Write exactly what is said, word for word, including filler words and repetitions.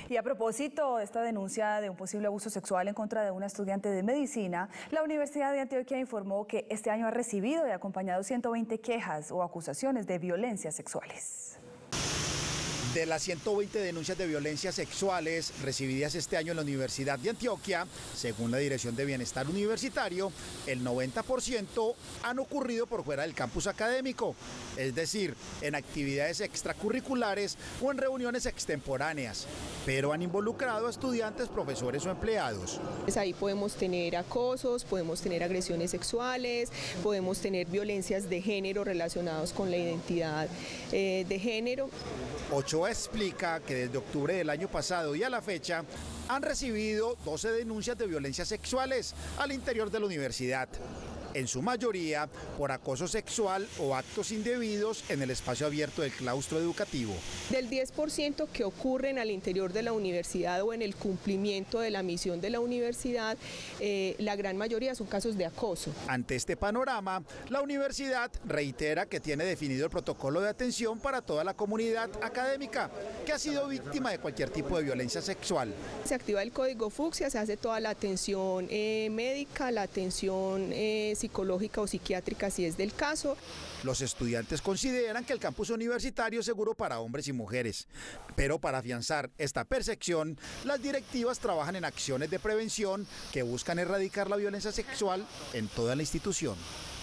Y a propósito de esta denuncia de un posible abuso sexual en contra de una estudiante de medicina, la Universidad de Antioquia informó que este año ha recibido y acompañado ciento veinte quejas o acusaciones de violencias sexuales. De las ciento veinte denuncias de violencias sexuales recibidas este año en la Universidad de Antioquia, según la Dirección de Bienestar Universitario, el noventa por ciento han ocurrido por fuera del campus académico, es decir, en actividades extracurriculares o en reuniones extemporáneas, pero han involucrado a estudiantes, profesores o empleados. Ahí podemos tener acosos, podemos tener agresiones sexuales, podemos tener violencias de género relacionadas con la identidad eh, de género. Ochoa explica que desde octubre del año pasado y a la fecha han recibido doce denuncias de violencias sexuales al interior de la universidad, en su mayoría por acoso sexual o actos indebidos en el espacio abierto del claustro educativo. Del diez por ciento que ocurren al interior de la universidad o en el cumplimiento de la misión de la universidad, eh, la gran mayoría son casos de acoso. Ante este panorama, la universidad reitera que tiene definido el protocolo de atención para toda la comunidad académica que ha sido víctima de cualquier tipo de violencia sexual. Se activa el código fucsia, se hace toda la atención eh, médica, la atención eh, psicológica o psiquiátrica si es del caso. Los estudiantes consideran que el campus universitario es seguro para hombres y mujeres, pero para afianzar esta percepción, las directivas trabajan en acciones de prevención que buscan erradicar la violencia sexual en toda la institución.